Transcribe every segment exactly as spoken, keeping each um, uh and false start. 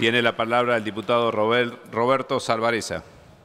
Tiene la palabra el diputado Roberto Salvarezza.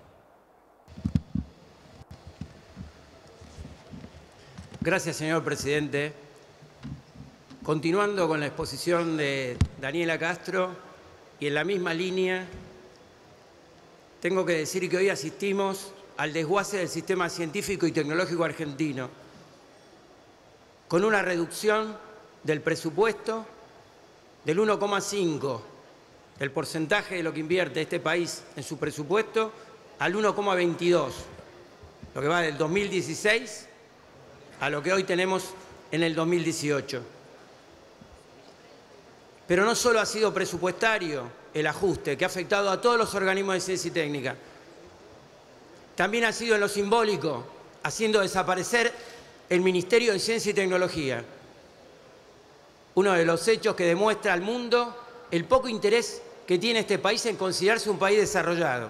Gracias, señor presidente. Continuando con la exposición de Daniela Castro y en la misma línea, tengo que decir que hoy asistimos al desguace del sistema científico y tecnológico argentino, con una reducción del presupuesto del uno coma cinco del porcentaje de lo que invierte este país en su presupuesto al uno coma veintidós, lo que va del dos mil dieciséis a lo que hoy tenemos en el dos mil dieciocho. Pero no solo ha sido presupuestario el ajuste que ha afectado a todos los organismos de ciencia y técnica, también ha sido en lo simbólico, haciendo desaparecer el Ministerio de Ciencia y Tecnología, uno de los hechos que demuestra al mundo el poco interés que tiene este país en considerarse un país desarrollado.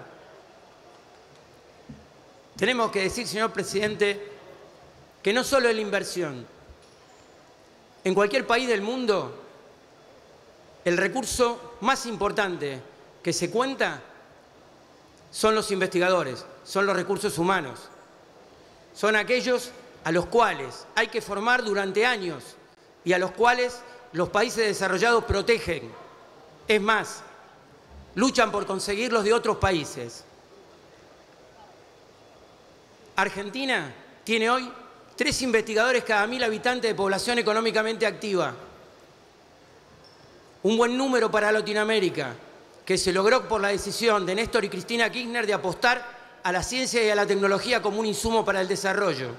Tenemos que decir, señor presidente, que no solo es la inversión. En cualquier país del mundo, el recurso más importante que se cuenta son los investigadores, son los recursos humanos. Son aquellos a los cuales hay que formar durante años y a los cuales los países desarrollados protegen. Es más, luchan por conseguirlos de otros países. Argentina tiene hoy tres investigadores cada mil habitantes de población económicamente activa. Un buen número para Latinoamérica, que se logró por la decisión de Néstor y Cristina Kirchner de apostar a la ciencia y a la tecnología como un insumo para el desarrollo.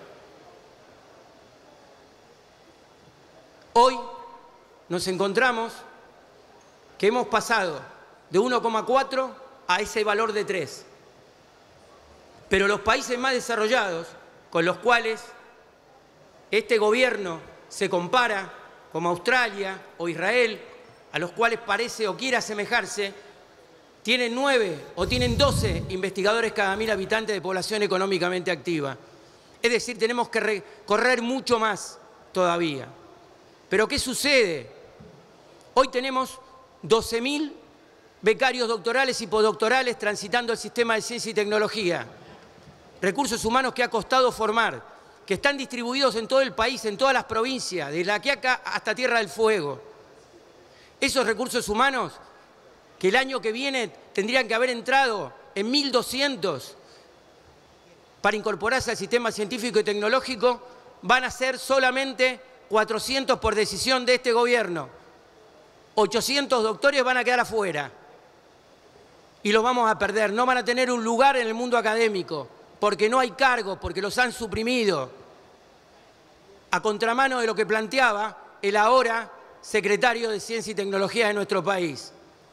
Hoy nos encontramos que hemos pasado de uno coma cuatro a ese valor de tres. Pero los países más desarrollados, con los cuales este gobierno se compara, como Australia o Israel, a los cuales parece o quiere asemejarse, tienen nueve o tienen doce investigadores cada mil habitantes de población económicamente activa. Es decir, tenemos que recorrer mucho más todavía. Pero ¿qué sucede? Hoy tenemos doce mil becarios doctorales y postdoctorales transitando el sistema de ciencia y tecnología. Recursos humanos que ha costado formar, que están distribuidos en todo el país, en todas las provincias, de La Quiaca hasta Tierra del Fuego. Esos recursos humanos que el año que viene tendrían que haber entrado en mil doscientos para incorporarse al sistema científico y tecnológico, van a ser solamente cuatrocientos por decisión de este gobierno. ochocientos doctores van a quedar afuera y los vamos a perder. No van a tener un lugar en el mundo académico porque no hay cargos, porque los han suprimido. A contramano de lo que planteaba el ahora secretario de Ciencia y Tecnología de nuestro país.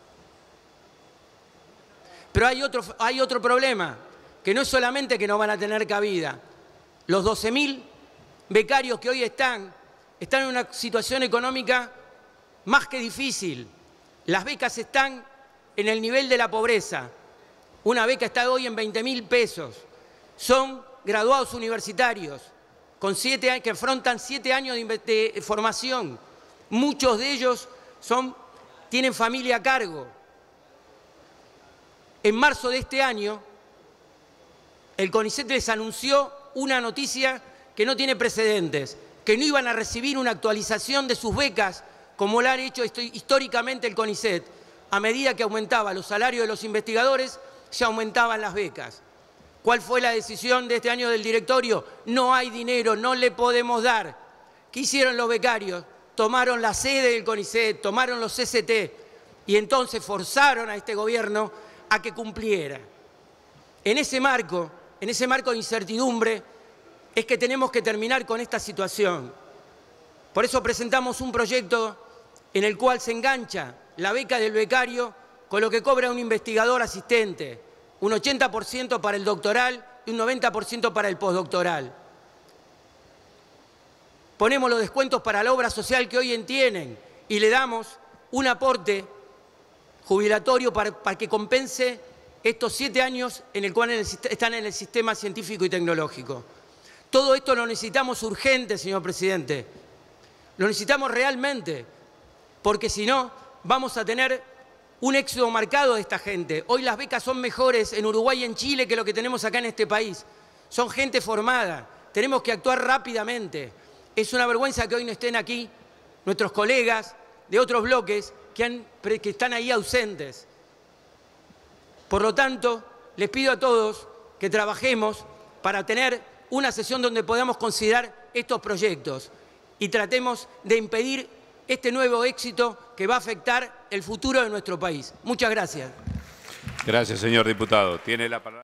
Pero hay otro, hay otro problema, que no es solamente que no van a tener cabida. Los doce mil becarios que hoy están, están en una situación económica más que difícil. Las becas están en el nivel de la pobreza. Una beca está hoy en veinte mil pesos. Son graduados universitarios con siete, que afrontan siete años de, de formación. Muchos de ellos son, tienen familia a cargo. En marzo de este año, el CONICET les anunció una noticia que no tiene precedentes, que no iban a recibir una actualización de sus becas, como lo ha hecho históricamente el CONICET. A medida que aumentaba los salarios de los investigadores, se aumentaban las becas. ¿Cuál fue la decisión de este año del directorio? No hay dinero, no le podemos dar. ¿Qué hicieron los becarios? Tomaron la sede del CONICET, tomaron los C C T y entonces forzaron a este gobierno a que cumpliera. En ese marco, en ese marco de incertidumbre, es que tenemos que terminar con esta situación. Por eso presentamos un proyecto en el cual se engancha la beca del becario con lo que cobra un investigador asistente, un ochenta por ciento para el doctoral y un noventa por ciento para el postdoctoral. Ponemos los descuentos para la obra social que hoy tienen y le damos un aporte jubilatorio para, para que compense estos siete años en el cual están en el sistema científico y tecnológico. Todo esto lo necesitamos urgente, señor presidente. Lo necesitamos realmente, porque si no, vamos a tener un éxodo marcado de esta gente. Hoy las becas son mejores en Uruguay y en Chile que lo que tenemos acá en este país. Son gente formada. Tenemos que actuar rápidamente. Es una vergüenza que hoy no estén aquí nuestros colegas de otros bloques que, han, que están ahí ausentes. Por lo tanto, les pido a todos que trabajemos para tener una sesión donde podamos considerar estos proyectos y tratemos de impedir este nuevo éxito que va a afectar el futuro de nuestro país. Muchas gracias. Gracias, señor diputado. Tiene la palabra.